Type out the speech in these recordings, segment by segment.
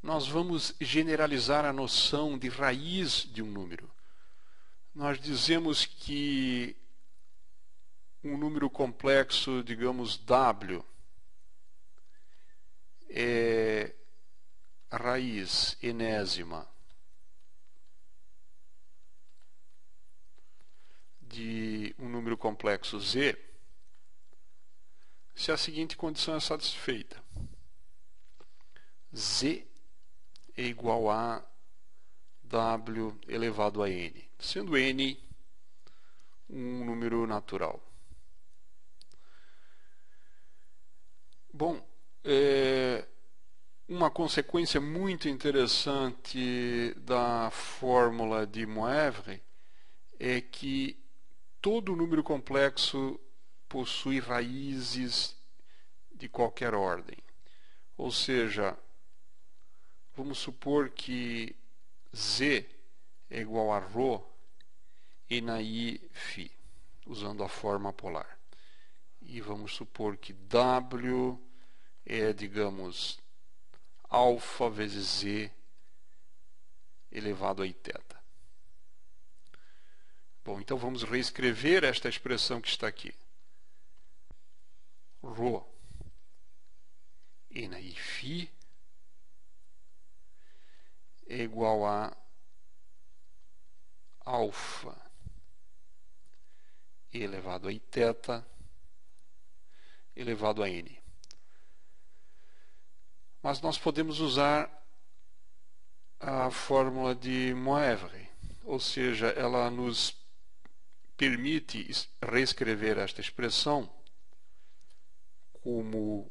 nós vamos generalizar a noção de raiz de um número. Nós dizemos que um número complexo, digamos W, é a raiz enésima de um número complexo Z, se a seguinte condição é satisfeita: Z é igual a W elevado a N, sendo N um número natural. Bom, uma consequência muito interessante da fórmula de Moivre é que todo número complexo possui raízes de qualquer ordem. Ou seja, vamos supor que Z é igual a ρ e na I φ, usando a forma polar. E vamos supor que W é, digamos, alfa vezes Z elevado a Iθ. Bom, então vamos reescrever esta expressão que está aqui. Ρ e na I φ é igual a alfa elevado a Iθ elevado a N. Mas nós podemos usar a fórmula de Moivre, ou seja, ela nos permite reescrever esta expressão como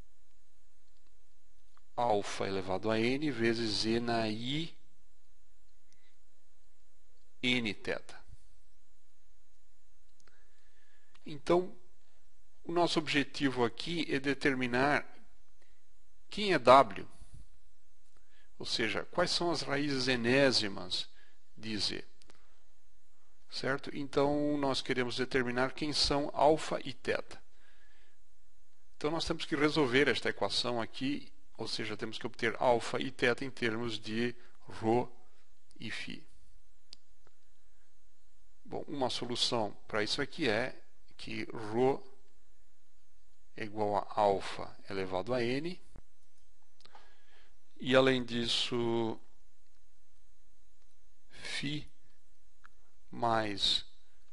alfa elevado a N vezes Z na I Nθ. Então, o nosso objetivo aqui é determinar quem é W, ou seja, quais são as raízes enésimas de Z. Certo? Então, nós queremos determinar quem são alfa e θ. Então, nós temos que resolver esta equação aqui, ou seja, temos que obter alfa e θ em termos de ρ e φ. Bom, uma solução para isso aqui é que ρ é igual a alfa elevado a N, e além disso, φ mais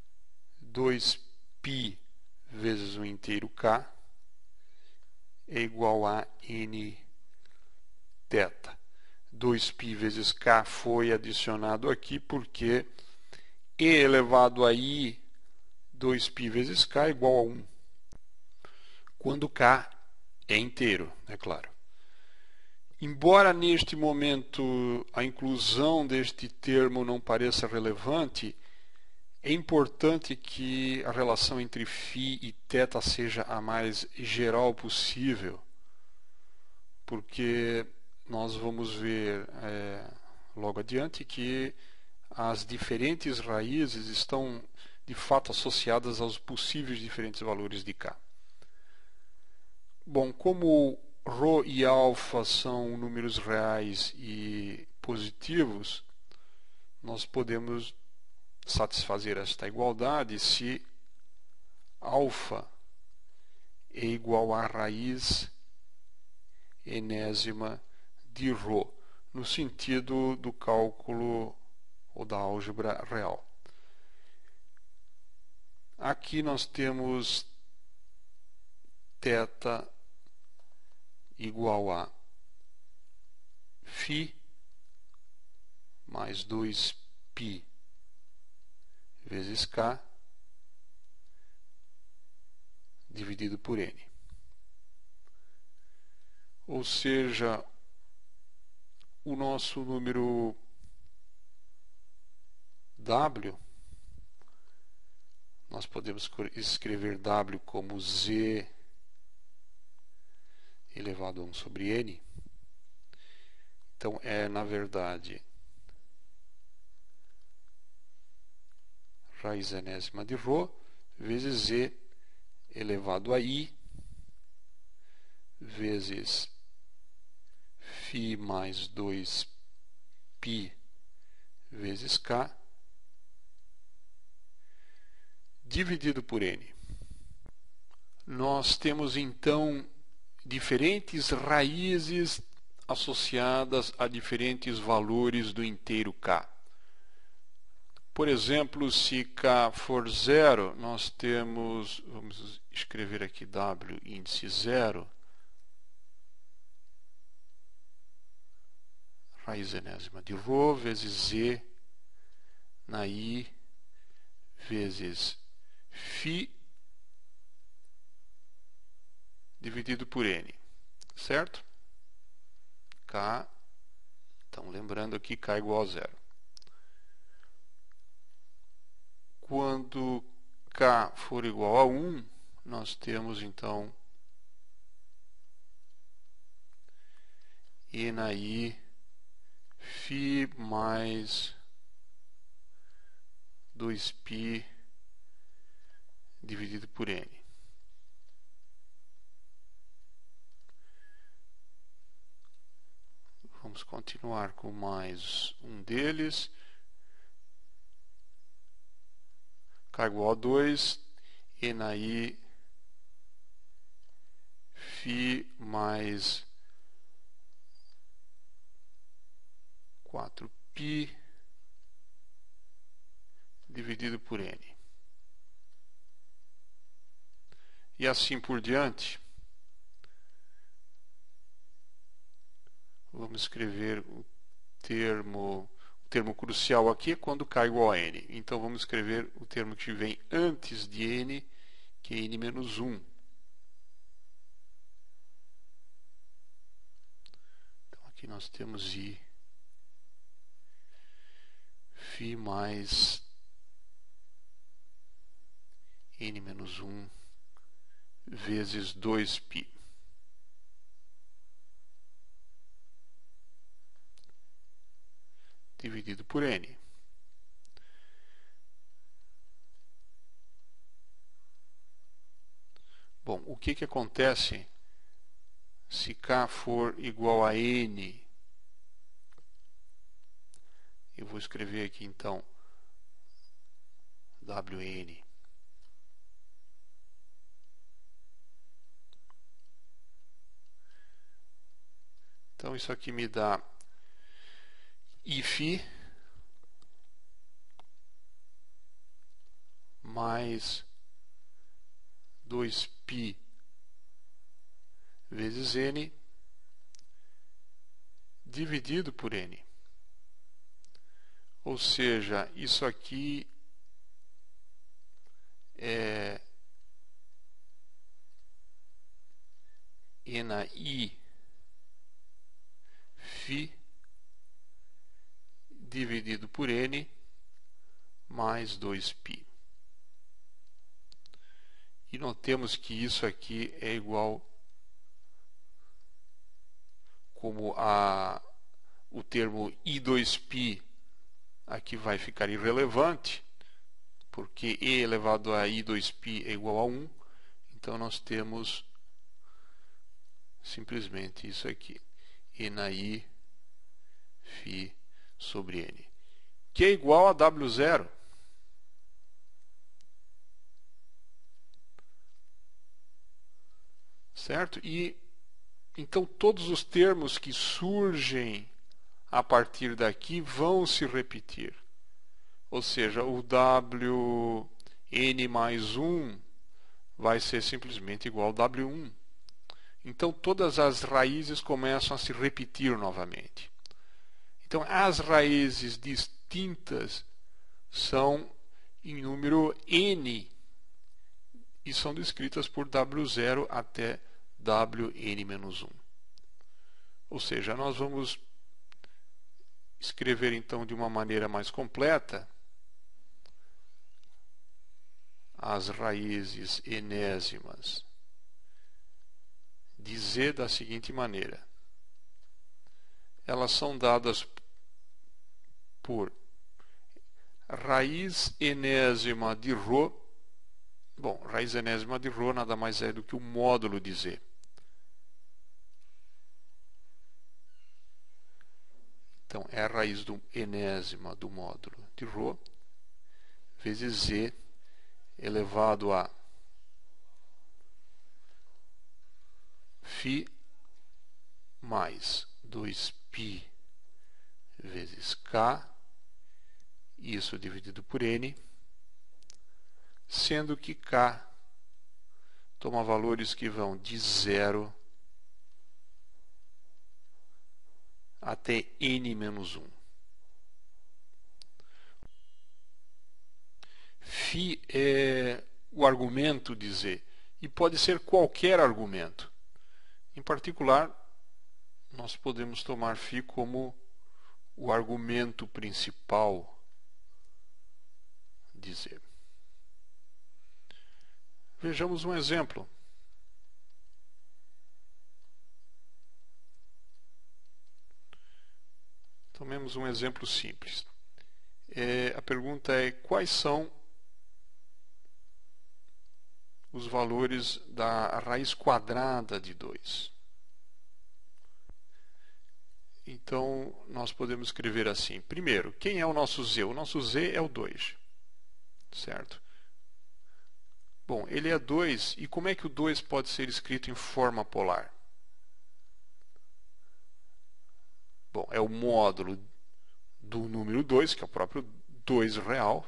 2π vezes o inteiro k é igual a Nθ. 2π vezes k foi adicionado aqui porque E elevado a I 2π vezes k é igual a 1, quando k é inteiro, é claro. Embora neste momento a inclusão deste termo não pareça relevante, é importante que a relação entre φ e θ seja a mais geral possível, porque nós vamos ver logo adiante que as diferentes raízes estão de fato associadas aos possíveis diferentes valores de k. Bom, como ρ e alfa são números reais e positivos, nós podemos satisfazer esta igualdade se alfa é igual à raiz enésima de ρ, no sentido do cálculo ou da álgebra real. Aqui nós temos θ igual a φ mais 2π vezes k dividido por n. Ou seja, o nosso número W, nós podemos escrever W como Z elevado a 1 sobre N. Então, é, na verdade, raiz enésima de ρ vezes Z elevado a I vezes φ mais 2π vezes k dividido por n. Nós temos então diferentes raízes associadas a diferentes valores do inteiro k. Por exemplo, se k for 0, nós temos, vamos escrever aqui w índice 0, raiz enésima de ρ vezes z na i vezes φ dividido por n, certo? K, então lembrando aqui, k é igual a 0. Quando k for igual a 1, nós temos então e na i φ mais 2π dividido por n. Vamos continuar com mais um deles. K igual a 2, e na i φ mais 4π dividido por n. E assim por diante. Vamos escrever o termo crucial aqui é quando k é igual a n. Então vamos escrever o termo que vem antes de n, que é n menos 1. Então aqui nós temos i φ mais n menos 1 vezes 2π. Dividido por n. Bom, o que acontece se k for igual a n? Eu vou escrever aqui então wn. Então isso aqui me dá if mais 2π vezes n dividido por n. Ou seja, isso aqui é e na i φ dividido por n mais 2π. E notemos que isso aqui é igual como o termo i2π aqui vai ficar irrelevante, porque e elevado a i2π é igual a 1, então nós temos simplesmente isso aqui, e na i φ sobre n, que é igual a w0. Certo? E então todos os termos que surgem a partir daqui vão se repetir. Ou seja, o wn mais 1 vai ser simplesmente igual a w1. Então todas as raízes começam a se repetir novamente. Então as raízes distintas são em número n e são descritas por w0 até wn-1. Ou seja, nós vamos escrever então de uma maneira mais completa as raízes enésimas de z da seguinte maneira. Elas são dadas por raiz enésima de ρ. Bom, raiz enésima de ρ nada mais é do que o módulo de z. Então, é a raiz do enésima do módulo de ρ vezes z elevado a φ mais 2π vezes k, isso dividido por n, sendo que k toma valores que vão de 0 até n menos 1. Φ é o argumento de z, e pode ser qualquer argumento. Em particular, nós podemos tomar φ como o argumento principal de z. Vejamos um exemplo. Tomemos um exemplo simples. A pergunta é: quais são os valores da raiz quadrada de 2? Então, nós podemos escrever assim. Primeiro, quem é o nosso z? O nosso z é o 2. Certo? Bom, ele é 2, e como é que o 2 pode ser escrito em forma polar? Bom, é o módulo do número 2, que é o próprio 2 real.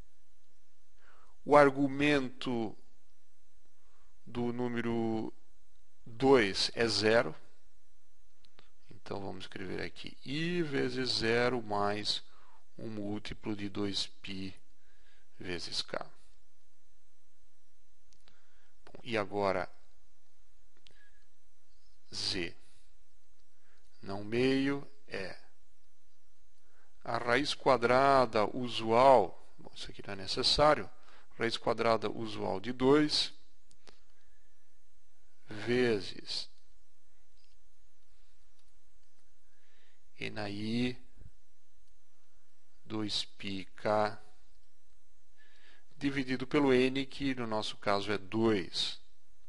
O argumento do número 2 é 0. Então, vamos escrever aqui i vezes 0 mais um múltiplo de 2π vezes k. Bom, e agora, z não meio é a raiz quadrada usual, bom, isso aqui não é necessário, raiz quadrada usual de 2 vezes NI 2πk dividido pelo n, que no nosso caso é 2,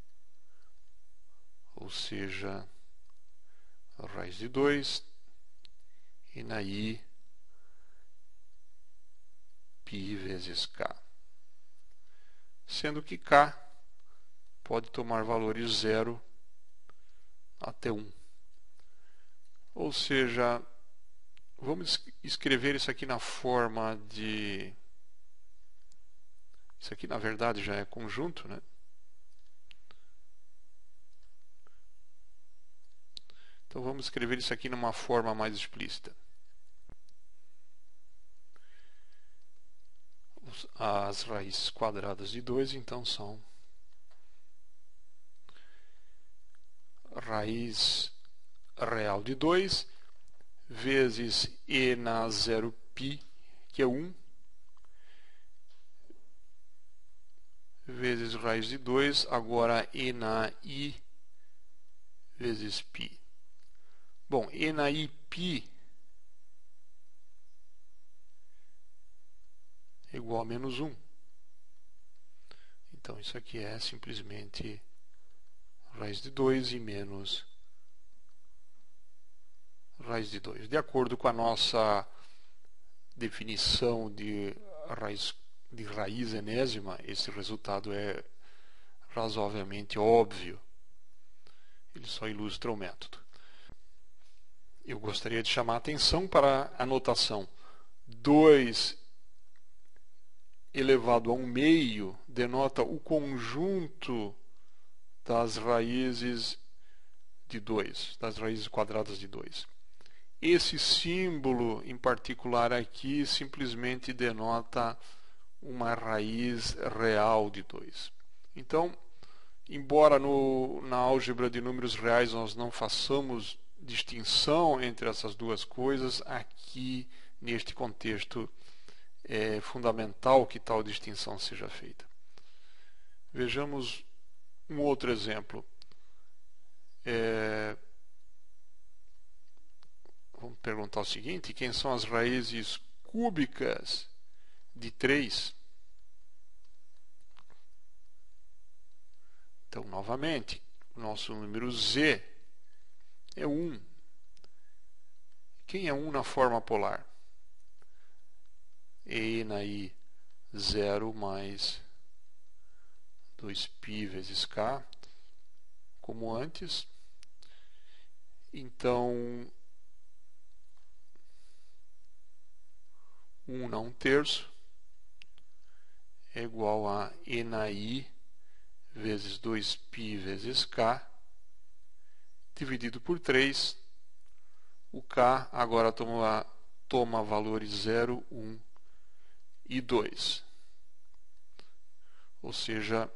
ou seja, a raiz de 2 NI π vezes k, sendo que k pode tomar valores 0 até 1. Ou seja, vamos escrever isso aqui na forma de... Isso aqui, na verdade, já é conjunto, né? Então, vamos escrever isso aqui numa forma mais explícita. As raízes quadradas de 2, então, são raiz real de 2 vezes e na 0π, que é 1, vezes raiz de 2, agora e na i vezes π. Bom, e na i π é igual a menos 1. Então, isso aqui é simplesmente raiz de 2 e menos raiz de 2. De acordo com a nossa definição de raiz enésima, esse resultado é razoavelmente óbvio. Ele só ilustra o método. Eu gostaria de chamar a atenção para a notação 2 elevado a 1 meio denota o conjunto das raízes de 2, das raízes quadradas de 2. Esse símbolo em particular aqui simplesmente denota uma raiz real de 2. Então, embora na álgebra de números reais nós não façamos distinção entre essas duas coisas, aqui neste contexto é fundamental que tal distinção seja feita. Vejamos um outro exemplo. Vamos perguntar o seguinte: quem são as raízes cúbicas de 3? Então, novamente, o nosso número z é 1. Quem é 1 na forma polar? E na I 0 mais 2π vezes K, como antes. Então, 1 na 1/3 é igual a E na I vezes 2π vezes K, dividido por 3. O K agora toma valores 0, 1 e 2. Ou seja,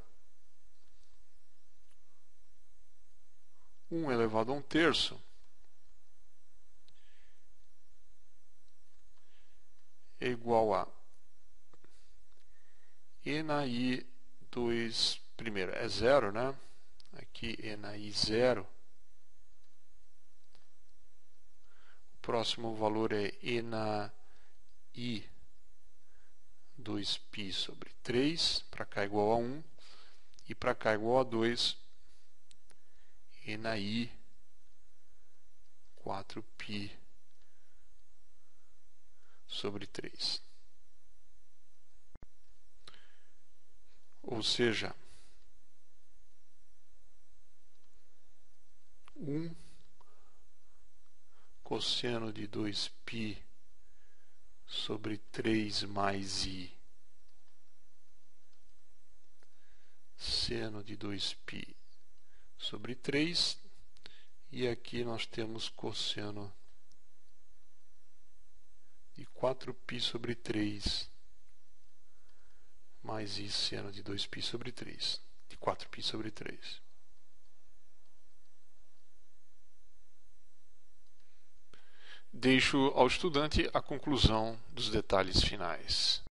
1 elevado a 1/3 é igual a E na I 2, primeiro é 0, né? Aqui E na I 0. O próximo valor é E na I 2π sobre 3, para cá igual a 1, e para cá igual a 2, E na I 4π sobre 3. Ou seja, 1 cosseno de 2π sobre 3 mais I seno de 2π sobre 3, e aqui nós temos cosseno de 4π sobre 3 mais I seno de 2π sobre 3, de 4π sobre 3. Deixo ao estudante a conclusão dos detalhes finais.